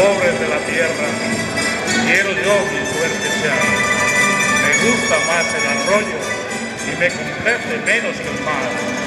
pobres de la tierra, quiero yo mi suerte echar. Me gusta más el arroyo y me complace menos que el mar.